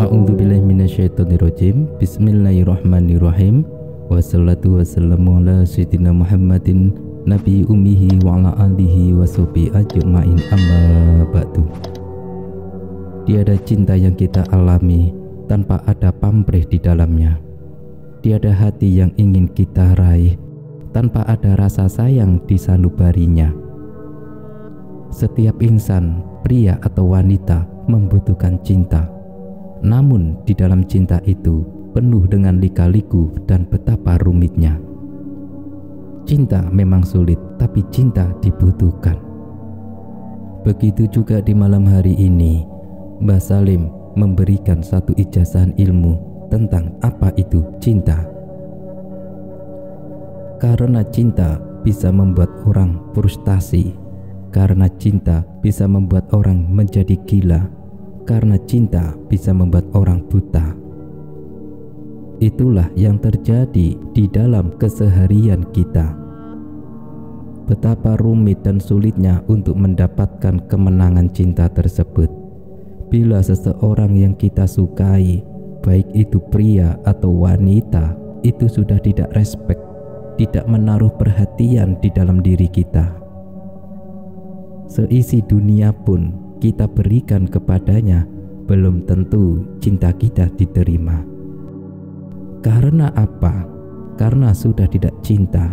A'udzubillahi minasyaitonirrajim. Bismillahirrahmanirrahim. Wassalatu wassalamu ala sayyidina Muhammadin nabi ummihi wa ala alihi wa sahbihi ajma'in, amma ba'du. Tiada cinta yang kita alami tanpa ada pamrih di dalamnya. Tiada hati yang ingin kita raih tanpa ada rasa sayang di sanubarinya. Setiap insan, pria atau wanita, membutuhkan cinta. Namun di dalam cinta itu penuh dengan lika-liku dan betapa rumitnya. Cinta memang sulit, tapi cinta dibutuhkan. Begitu juga di malam hari ini, Mbah Salim memberikan satu ijazah ilmu tentang apa itu cinta. Karena cinta bisa membuat orang frustasi, karena cinta bisa membuat orang menjadi gila, karena cinta bisa membuat orang buta. Itulah yang terjadi di dalam keseharian kita. Betapa rumit dan sulitnya untuk mendapatkan kemenangan cinta tersebut. Bila seseorang yang kita sukai, baik itu pria atau wanita, itu sudah tidak respek, tidak menaruh perhatian di dalam diri kita. Seisi dunia pun kita berikan kepadanya, belum tentu cinta kita diterima. Karena apa? Karena sudah tidak cinta.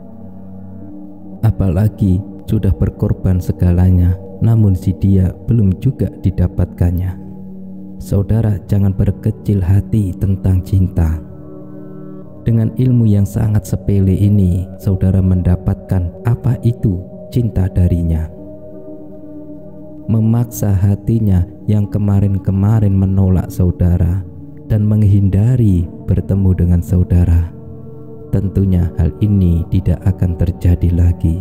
Apalagi sudah berkorban segalanya, namun si dia belum juga didapatkannya. Saudara, jangan berkecil hati tentang cinta. Dengan ilmu yang sangat sepele ini, saudara mendapatkan apa itu cinta darinya. Memaksa hatinya yang kemarin-kemarin menolak saudara dan menghindari bertemu dengan saudara. Tentunya hal ini tidak akan terjadi lagi.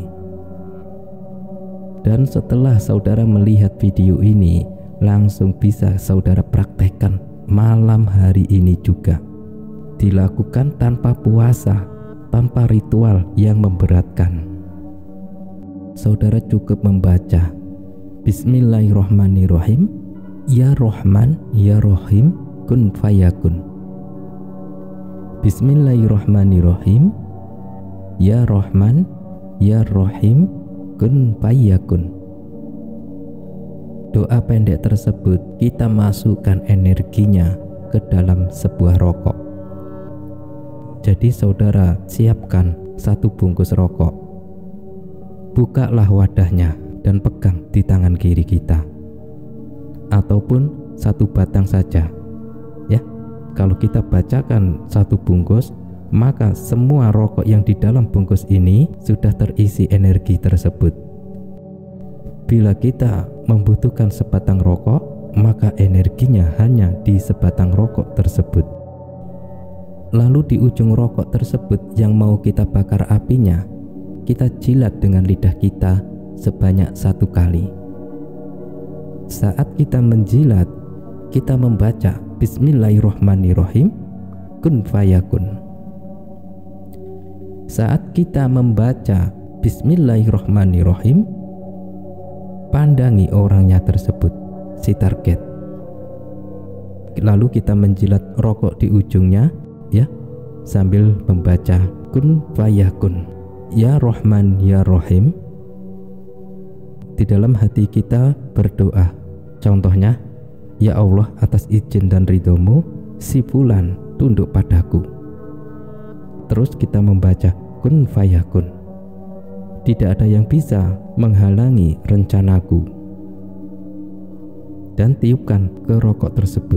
Dan setelah saudara melihat video ini, langsung bisa saudara praktekkan malam hari ini juga. Dilakukan tanpa puasa, tanpa ritual yang memberatkan. Saudara cukup membaca Bismillahirrahmanirrahim, Ya Rahman, Ya Rahim, kun fayakun. Bismillahirrahmanirrahim, Ya Rahman, Ya Rahim, kun fayakun. Doa pendek tersebut kita masukkan energinya ke dalam sebuah rokok. Jadi saudara siapkan satu bungkus rokok. Bukalah wadahnya dan pegang di tangan kiri kita, ataupun satu batang saja ya. Kalau kita bacakan satu bungkus, maka semua rokok yang di dalam bungkus ini sudah terisi energi tersebut. Bila kita membutuhkan sebatang rokok, maka energinya hanya di sebatang rokok tersebut. Lalu di ujung rokok tersebut yang mau kita bakar apinya, kita jilat dengan lidah kita sebanyak 1 kali. Saat kita menjilat, kita membaca Bismillahirrahmanirrahim, kun fayakun. Saat kita membaca Bismillahirrahmanirrahim, pandangi orangnya tersebut, si target. Lalu kita menjilat rokok di ujungnya ya, sambil membaca kun fayakun, Ya Rahman, Ya Rahim. Di dalam hati kita berdoa, contohnya, Ya Allah, atas izin dan ridhomu, si fulan tunduk padaku. Terus kita membaca kun fayakun. Tidak ada yang bisa menghalangi rencanaku. Dan tiupkan ke rokok tersebut.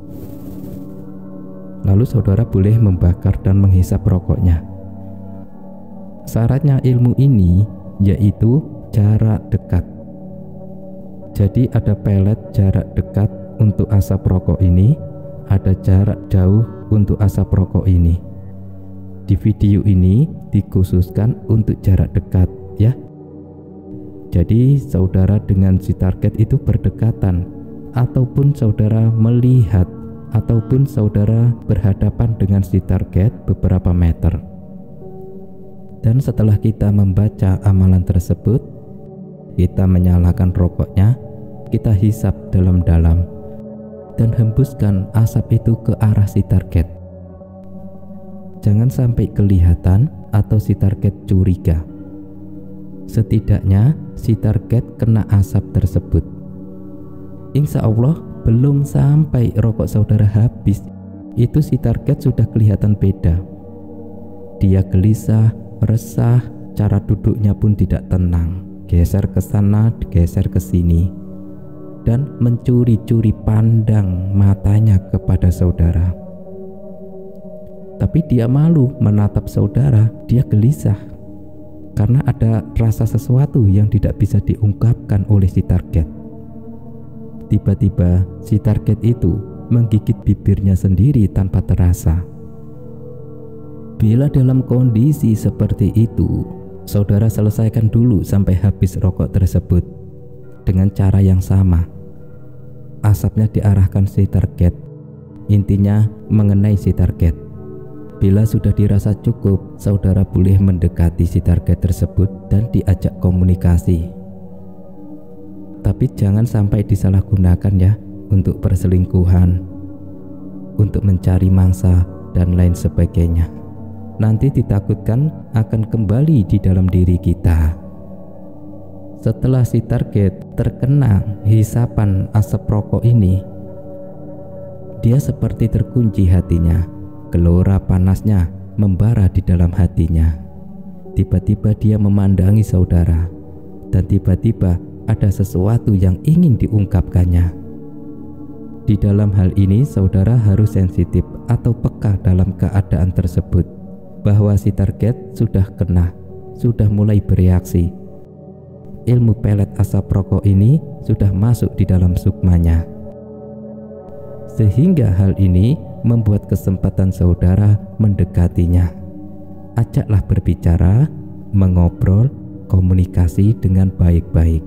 Lalu saudara boleh membakar dan menghisap rokoknya. Syaratnya ilmu ini yaitu jarak dekat. Jadi ada pelet jarak dekat untuk asap rokok ini, ada jarak jauh untuk asap rokok ini. Di video ini dikhususkan untuk jarak dekat ya. Jadi saudara dengan si target itu berdekatan, ataupun saudara melihat, ataupun saudara berhadapan dengan si target beberapa meter. Dan setelah kita membaca amalan tersebut, kita menyalakan rokoknya, kita hisap dalam-dalam. dan hembuskan asap itu ke arah si target. Jangan sampai kelihatan atau si target curiga. Setidaknya si target kena asap tersebut. Insya Allah belum sampai rokok saudara habis, itu si target sudah kelihatan beda. Dia gelisah, resah, cara duduknya pun tidak tenang, geser ke sana, geser ke sini, dan mencuri-curi pandang matanya kepada saudara. Tapi dia malu menatap saudara, dia gelisah karena ada rasa sesuatu yang tidak bisa diungkapkan oleh si target. Tiba-tiba si target itu menggigit bibirnya sendiri tanpa terasa. Bila dalam kondisi seperti itu, saudara selesaikan dulu sampai habis rokok tersebut dengan cara yang sama. Asapnya diarahkan si target, intinya mengenai si target. Bila sudah dirasa cukup, saudara boleh mendekati si target tersebut dan diajak komunikasi. Tapi jangan sampai disalahgunakan ya, untuk perselingkuhan, untuk mencari mangsa, dan lain sebagainya. Nanti ditakutkan akan kembali di dalam diri kita. Setelah si target terkena hisapan asap rokok ini, dia seperti terkunci hatinya. Gelora panasnya membara di dalam hatinya. Tiba-tiba dia memandangi saudara, dan tiba-tiba ada sesuatu yang ingin diungkapkannya. Di dalam hal ini saudara harus sensitif atau peka dalam keadaan tersebut, bahwa si target sudah kena, sudah mulai bereaksi. Ilmu pelet asap rokok ini sudah masuk di dalam sukmanya. Sehingga hal ini membuat kesempatan saudara mendekatinya. Ajaklah berbicara, mengobrol, komunikasi dengan baik-baik.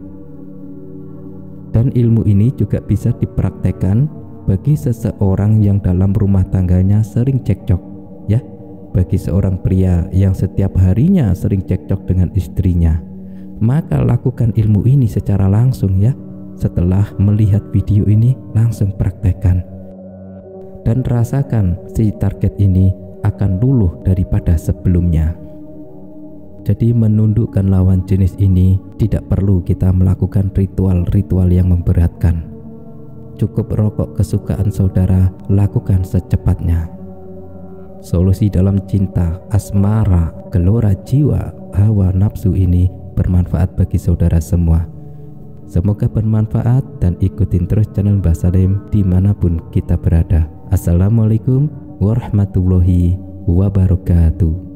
Dan ilmu ini juga bisa dipraktekkan bagi seseorang yang dalam rumah tangganya sering cekcok, ya. Bagi seorang pria yang setiap harinya sering cekcok dengan istrinya, maka lakukan ilmu ini secara langsung ya. Setelah melihat video ini, langsung praktekkan dan rasakan si target ini akan luluh daripada sebelumnya. Jadi menundukkan lawan jenis ini tidak perlu kita melakukan ritual-ritual yang memberatkan. Cukup rokok kesukaan saudara, lakukan secepatnya. Solusi dalam cinta, asmara, gelora jiwa, hawa nafsu ini bermanfaat bagi saudara semua. Semoga bermanfaat dan ikutin terus channel Mbah Salim dimanapun kita berada. Assalamualaikum warahmatullahi wabarakatuh.